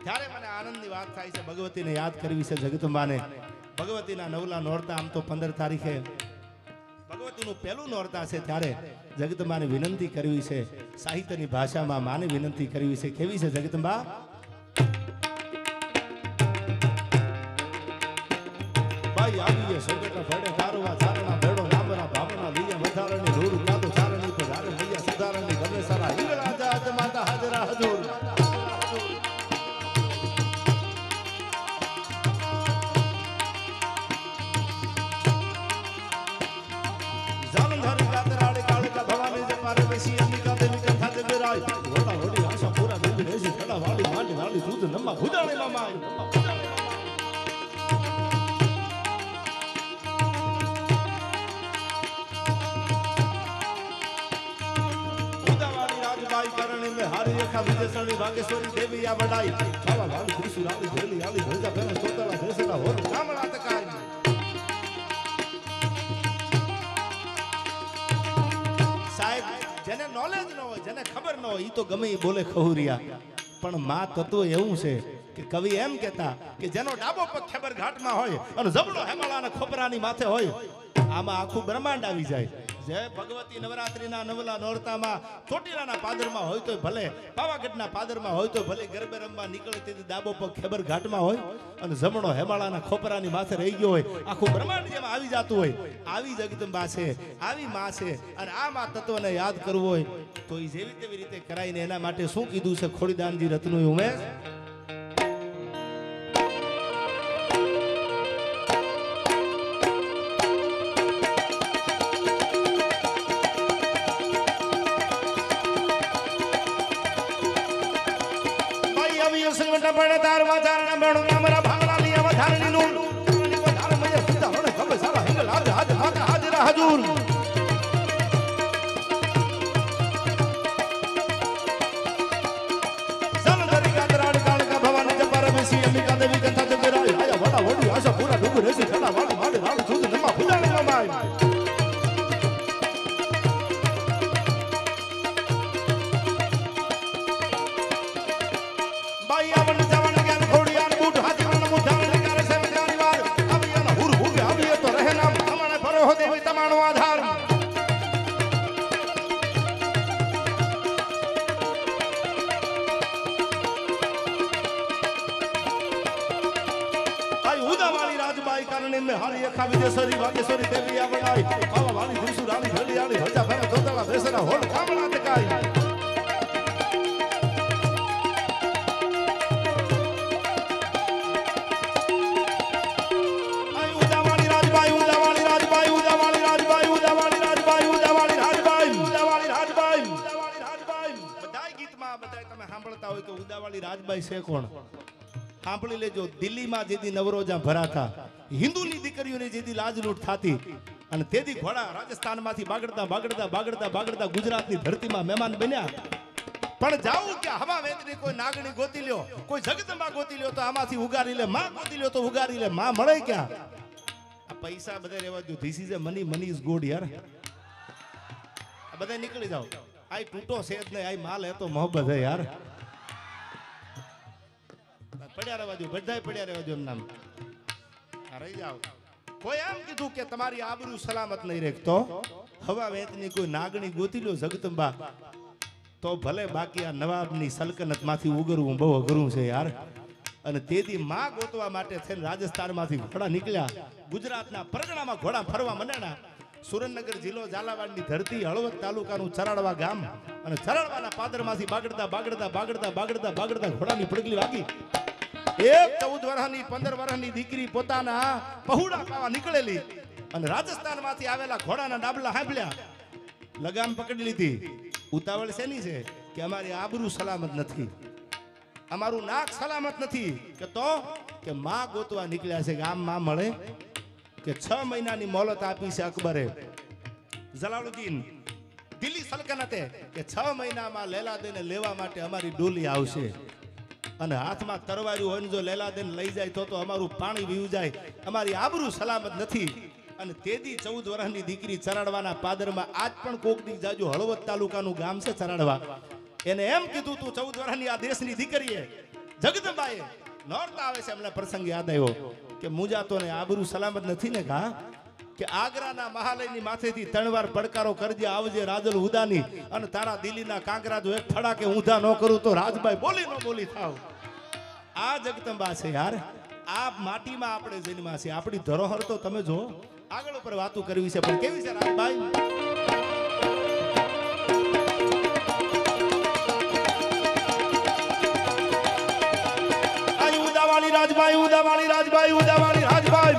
ત્યારે મને આનંદની વાત થાય છે, ભગવતીને યાદ કરવી છે જગદંબાને. ભગવતીના નવલા નોરતા આમ તો 15 તારીખે ભગવતીનું પહેલું નોરતા છે, ત્યારે જગદંબાને વિનંતી કરવી છે, સાહિત્યની ભાષામાં માને વિનંતી કરવી છે. કેવી છે જગદંબા? ભાઈ આવીએ સોગટા ફળે તારવા ચારણા ભેડો નામના ભાવના લીયા વધારણી રૂર કાતો ચારણી તો ધારે મૈયા સુધારણી ગમે સારા હિંગળા જાત માતા હાજરા હજુર. જાલંધારી કાતરાડી કાળકા ભવાની જે મારે બેસી અંબિકા દેવી કથા જગરાય વડા વડી આશા પૂરા દેવી રેસી કડા વાળી માંડી વાળી દૂધ નમ્મા ભુજાણી મામા. हारी रेखा विजयसरणी भागेश्वरी देवी या बड़ाई बाबा वाली त्रिशूलाली धेली आली भोजा बेना सोतला देसला होर कामड़ा तकाई. साहेब જેને નોલેજ ન હોય, જેને ખબર ન હોય, ઈ તો ગમે ઈ બોલે ખહુરિયા. પણ માં તત્વ એવું છે કે કવિ એમ કહેતા કે જેનો ડાબો પગ ખેબર ઘાટમાં હોય અને જબડો હેમાળાના ખોપરાની માથે હોય, આમાં આખું બ્રહ્માંડ આવી જાય. જે ભગવતી નવરાત્રીના નવલા નોરતામાં ચોટીલાના પાદરમાં હોય તો ભલે, પાવાગઢના પાદરમાં હોય તો ભલે, ગરબે રમવા નીકળે તેથી ડાબો પગ ખેબર ઘાટમાં હોય અને જમણો હેમાળાના ખોપરાની માથે રહી ગયો હોય, આખું બ્રહ્માંડ જેમાં આવી જતું હોય. આવી જગદંબા છે, આવી માં છે. અને આ માં તત્વને યાદ કરવું હોય તો એ જેવી તેવી રીતે કરાઈને એના માટે શું કીધું છે ખોડીદાનજી રત્નું ઉમેશ? हारी रेखा विजयसरणी भागेश्वरी देवी या बड़ाई बाबा वाली त्रिशूलाली धेली आली भोजा बेना सोतला देसला होर कामड़ा तकाई. રાજબાઈ છે કોણ? સાંભળી લેજો. દિલ્હીમાં જેથી નવરોજા ભરાતા, હિન્દુની દીકરીઓની જેથી લાજ લૂંટ થતી અને તેથી ઘોડા રાજસ્થાનમાંથી બાગડતા બાગડતા બાગડતા બાગડતા ગુજરાતની ધરતીમાં મહેમાન બન્યા. પણ જાવું કે હવા વેતની કોઈ નાગણી ગોતી લ્યો, કોઈ જગદંબા ગોતી લ્યો તો આમાંથી ઉગારી લે, માં ગોતી લ્યો તો ઉગારી લે, માં મળે ક્યાં? આ પૈસા બધા રહેવા દો. This is a money, money is good યાર. આ બધા નીકળી જાઓ. આઈ તૂટો છે જ નહીં, આઈ માલ હે તો મોહબ્બત હે યાર. પડ્યા રહેવા દો, બધા પડ્યા રહેવા દો. એમ નામ રહી જાઓ. કોઈ એમ કીધું કે તમારી આબરૂ સલામત નહીં રહેતો, હવા વેતની કોઈ નાગણી ગોતી લો જગદંબા તો ભલે, બાકી આ નવાબની સલ્તનત માંથી ઉગરવું બહુ અઘરું છે યાર. અને તેથી માં ગોતવા માટે થઈને રાજસ્થાનમાંથી ઘોડા નીકળ્યા, ગુજરાતના પરગણામાં ઘોડા ફરવા મંડ્યા. સુરેન્દ્રનગર જિલ્લો ઝાલાવાડની ધરતી, હળવદ તાલુકાનું ચરાડવા ગામ, અને ચરાડવાના પાદરમાંથી બાગડતા બાગડતા બાગડતા બાગડતા બાગડતા ઘોડાની પડગલી વાગી. એક 14 વર્ષની 15 વર્ષની દીકરી પોતાના પહુડા ખાવા નીકળેલી અને રાજસ્થાનમાંથી આવેલા ઘોડાના ડાબલા સાંભળ્યા, લગામ પકડી લીધી. ઉતાવળ શેની છે કે અમારી આબરૂ સલામત નથી, અમારું નાક સલામત નથી. કે તો કે માં ગોતવા નીકળ્યા છે. ગામ માં મળે કે 6 મહિનાની મોહલત આપી છે અકબરે. જલાલુદ્દીન દિલ્હી સલ્તનતે કે 6 મહિનામાં લેલાદેને લેવા માટે અમારી ડોલી આવશે અને હાથમાં તરવારી હોય ને જો લેલાદેન લઈ જાય તો અમારું પાણી વીવું જાય, અમારી આબરૂ સલામત નથી. અને તેદી 14 વર્ષની દીકરી ચરાડવાના પાદરમાં આજ પણ કોકની જાજુ હળવદ તાલુકાનું ગામ છે ચરાડવા. એને એમ કીધું તું 14 વર્ષની આ દેશની દીકરીએ જગદંબાએ નોરતા આવે છે એમને પ્રસંગ યાદ આવ્યો કે મુજાતોને આબરૂ સલામત નથી ને કા કે આગ્રાના મહાલયની માથેથી 3 વાર પડકારો કરજે આવજે રાજલ ઉદાની અને તારા દિલ્હીના કાંકરા જો એક ફડાકે ઊંધા ન કરું તો રાજભાઈ બોલી ન બોલી થાવ. આ જગદંબા છે યાર. આ માટીમાં આપણે જન્મા છે. આપણી ધરોહર તો તમે જો આગળ ઉપર વાતો કરવી છે પણ કેવી છે રાજભાઈ? રાજભાઈ ઉદાવાળી રાજભાઈ ઉદાવાળી રાજભાઈ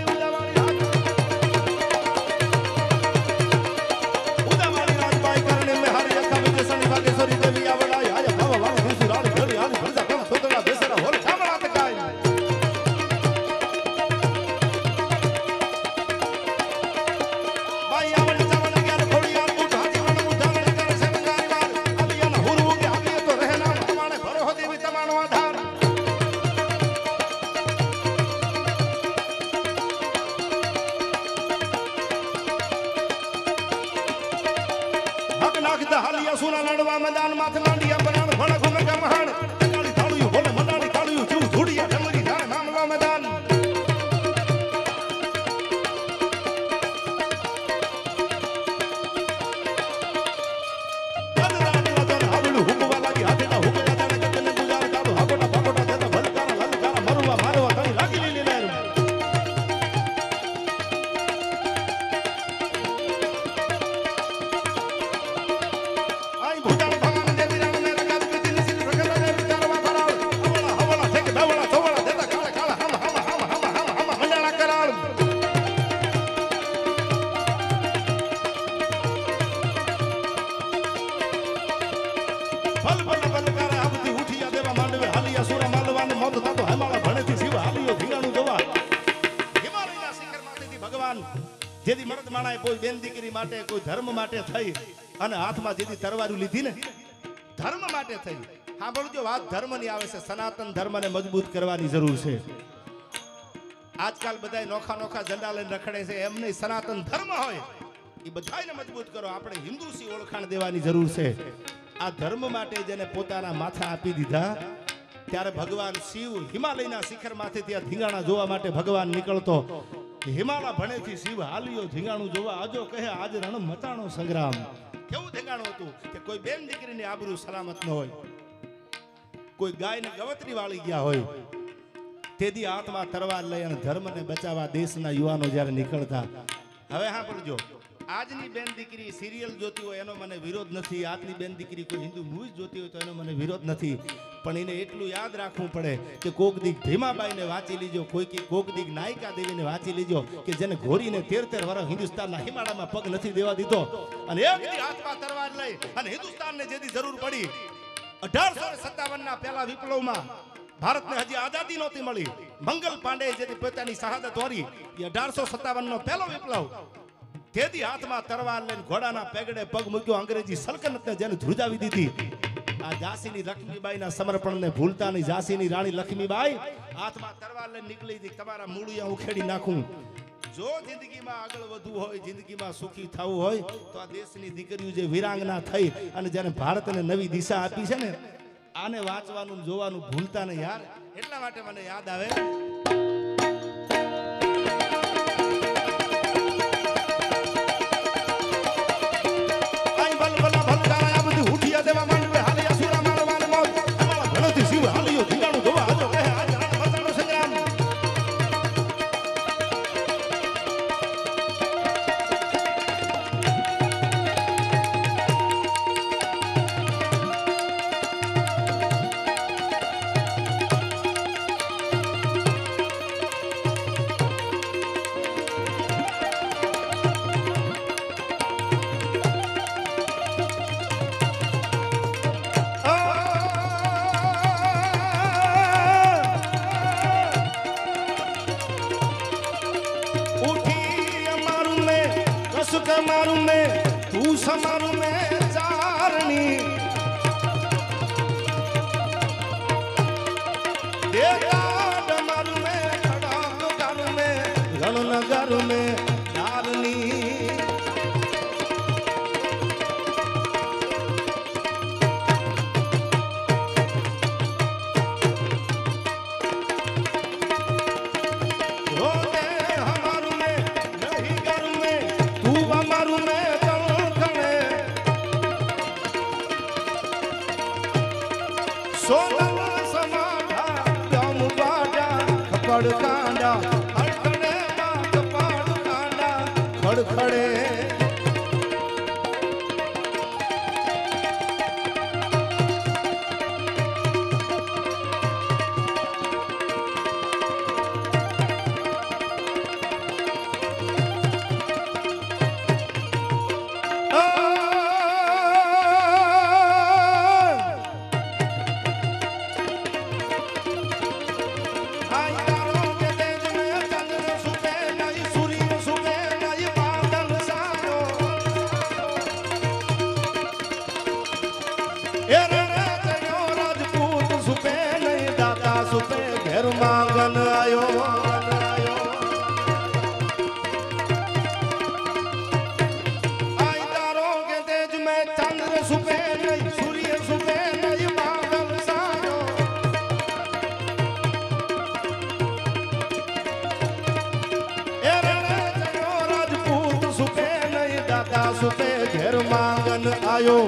ઉદાવાળી રાજભાઈ કરને મે હારી અખા વિજે સની ભાગેશ્વરી દેવી આવડાય આજ ભાવ ભાવ ખુશી રાણી ઘડી આની ભરજા કોણ તોતડા બેસરા હોલ ખામડા તકાય ભાઈ આવણ ચાવણ ગયા ખોડી આ બૂટ હાથી વણ ઉધારણ કરે છે મંગારી વાર અબિયન હુરુ કે આબિય તો રહેના તમાણે ભરો દેવી તમારો આધાર હાલિયા સુના લડવા મેદાન માથ માંડિયા બનાણ ભણ ઘુમે ગમહાણ કાળી થાળું ભોલે મંડાણી થાળું જીવ ધૂડિયા ઢમરી ધાર નામવા મેદાન હાવલું હુકવા લાગી હાથેના હુકવા જાણે કતને ગુજાર કાઢો હાકોટા પાકોટા દેતા ભલકારા લલકારા મરવા મારવા કઈ લાગી લીલી લેર જેથી મરદ માણાએ કોઈ બેન દીકરી માટે કોઈ ધર્મ માટે થઈ અને હાથમાં જેથી તરવારું લીધી ને ધર્મ માટે થઈ. સાંભળજો વાત ધર્મની આવે છે. સનાતન ધર્મને મજબૂત કરવાની જરૂર છે. આજકાલ બધાય નોખા નોખા ઝંડા લઈને રખડે છે એમ નહીં. સનાતન ધર્મ હોય એ બધાયને મજબૂત કરો. આપણે હિન્દુ સી ઓળખાણ દેવાની જરૂર છે. આ ધર્મ માટે જેને પોતાના માથા આપી દીધા ત્યારે ભગવાન શિવ હિમાલયના શિખરમાંથી ત્યાં ધીંગાણા જોવા માટે ભગવાન નીકળતો. હિમાલય ભણેથી શિવ હાલ્યો ધીંગાણું જોવા આજો કહે આજ રણ મતાણો સંગ્રામ. કેવું ધીંગાણું હતું કે કોઈ બેન દીકરીની આબરૂ સલામત ન હોય, કોઈ ગાયને ગવતરી વાળી ગયા હોય, તેથી હાથમાં તરવાર લઈ અને ધર્મને બચાવવા દેશના યુવાનો જ્યારે નીકળતા. હવે હા પડજો, આજની બેન દીકરી સિરિયલ જોતી હોય એનો મને વિરોધ નથી. આજની બેન દીકરી કોઈ હિન્દુ મૂવી જોતી હોય તો એનો મને વિરોધ નથી. પણ એને એટલું યાદ રાખવું પડે કે કોક દીક ભીમાબાઈને વાંચી લીજો, કોક દીક નાયિકા દેવીને વાંચી લીજો કે જેને ઘોરીને 13 વર્ષ હિન્દુસ્તાનના હિમાલયમાં પગ નથી દેવા દીધો અને એક દી હાથમાં તરવાર લઈ અને હિન્દુસ્તાનને જેથી જરૂર પડી 1857ના પહેલા વિપ્લવમાં ભારતને હજી આઝાદી નહોતી મળી. મંગલ પાંડે જેથી પોતાની શહાદત વારી એ 1857નો પહેલો વિપ્લવ. તેથી હાથમાં તરવાર લઈને ઘોડાના પેગડે પગ મૂક્યો. અંગ્રેજી સલ્તનતને જેને ધ્રુજાવી દીધી. આ ઝાંસીની લક્ષ્મીબાઈના સમર્પણને ભૂલતા નહીં. ઝાંસીની રાણી લક્ષ્મીબાઈ હાથમાં તરવાર લઈને નીકળી હતી તમારા મૂળિયા ઉખેડી નાખું. જો જિંદગીમાં આગળ વધવું હોય, જિંદગીમાં સુખી થવું હોય તો આ દેશની દીકરીઓ જે વીરાંગના થઈ અને જેને ભારતને નવી દિશા આપી છે ને, આને વાંચવાનું જોવાનું ભૂલતા નહીં યાર. એટલા માટે મને યાદ આવે मारू में तू समारू में चारनी देता मारू में खड़ा गारू में रणनगर में डालनी કપાળ કાંડા ખડખડે માં કપાળ કાંડા ખડખડે માંગન આયો આયદારો કે તેજ મે ચંદ્ર સુપે નહીં સૂર્ય સુપે નહીં માંગલ સાયો એ રે જયો રાજપૂત સુપે નહીં દાતા સુપે ઘેર માંગન આયો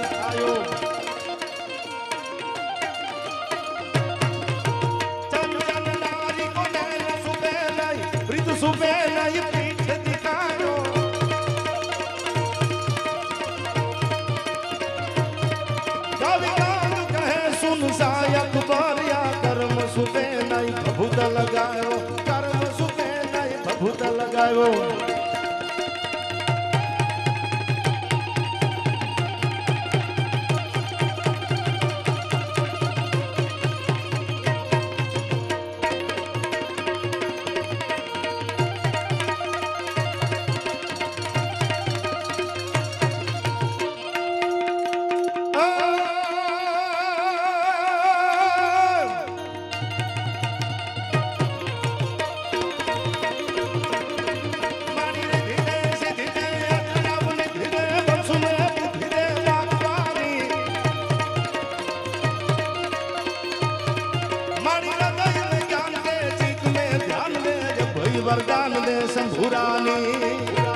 સુપે નહીં પીઠ દિખાયો કવિરાજ કહે સુન સાયક બરિયા કર્મ સુપે નહીં ભભૂત લગાયો કર્મ સુપે નહીં ભભૂત લગાયો વરદાન દે શંભુરાની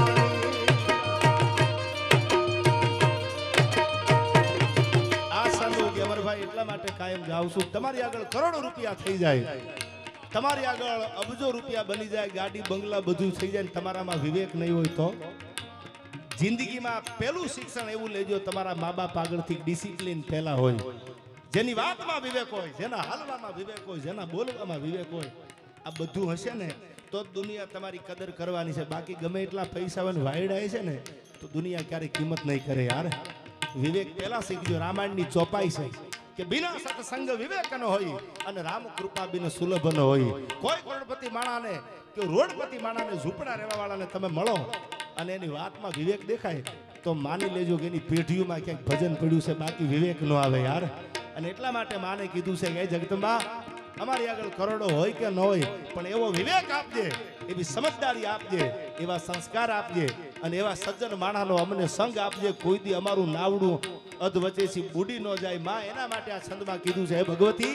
આ સંજોગ અમરભાઈ એટલા માટે કાયમ જાઉં છું તમારી આગળ કરોડો રૂપિયા થઈ જાય તમારી આગળ અબજો રૂપિયા બની જાય ગાડી બંગલા બધું થઈ જાય તમારામાં વિવેક નહીં હોય તો જિંદગીમાં પહેલું શિક્ષણ એવું લેજો તમારા મા બાપ આગળથી ડિસિપ્લિન પહેલા હોય જેની વાતમાં વિવેક હોય જેના હાલવામાં વિવેક હોય જેના બોલવામાં વિવેક હોય આ બધું હશે ને તો દુનિયા તમારી કદર કરવાની છે બાકી ગમે એટલા પૈસા વાયડાય છે ને તો દુનિયા ક્યારેય કિંમત નહીં કરે યાર વિવેક પહેલા શીખજો રામાયણની ચોપાઈ છે કે બિના સત્સંગ વિવેક ન હોય અને રામ કૃપા બિન સુલભ ન હોય કોઈ કરોડપતિ માણાને કે રોડપતિ માણાને ઝૂંપડા રહેવા વાળાને તમે મળો અને એની વાતમાં વિવેક દેખાય તો માની લેજો કે એની પેઢીઓમાં ક્યાંક ભજન પડ્યું છે બાકી વિવેક ન આવે યાર અને એટલા માટે માને કીધું છે કે જગદંબા અમારી આગળ કરોડો હોય કે ન હોય પણ એવો વિવેક આપજે એવી સમજદારી આપજે એવા સંસ્કાર આપજે અને એવા સજ્જન માણાનો અમને સંગ આપજે કોઈ દી અમારું નાવડું અધ વચ્ચેથી બુડી ન જાય માં એના માટે આ છંદમાં કીધું છે હે ભગવતી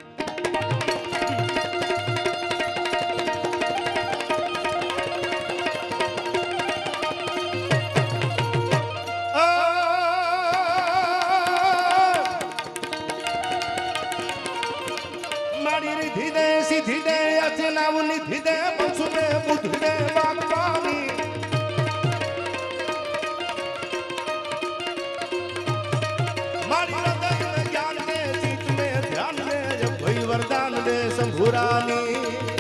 સિદ્ધિ દે અચનાવ નિધિ દે પક્ષુ દે બુદ્ધ દે બાગવાની મારી હૃદય જ્ઞાન દે ચિત્ત મે ધ્યાન દે ભય વરદાન દે શંભુરાની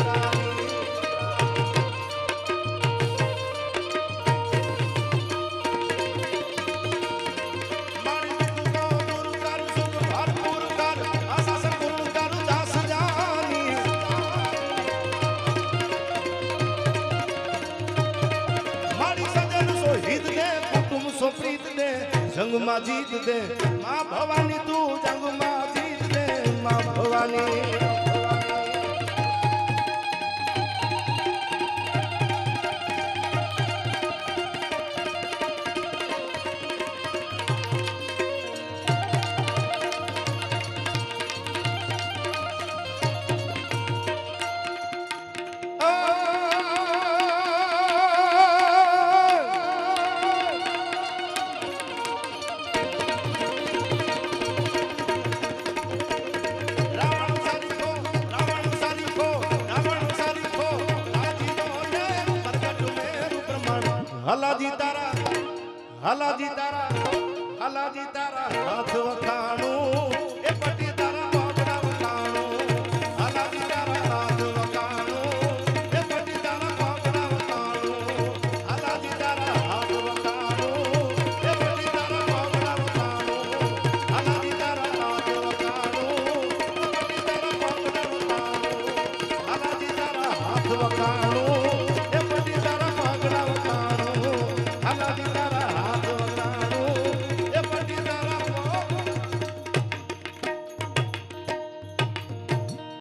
જંગમાં જીત દે માં ભવાની તું જંગમાં જીત દે માં ભવાની હલાજી તારા હલાજી તારા હલાજી તારા હાથ વખાણું એ પટી તારા મોગરા વખાણું હલાજી તારા હાથ વખાણું એ પટી તારા મોગરા વખાણું હલાજી તારા હાથ વખાણું એ પટી તારા મોગરા વખાણું હલાજી તારા હાથ વખાણું એ પટી તારા મોગરા વખાણું હલાજી તારા હાથ વખાણું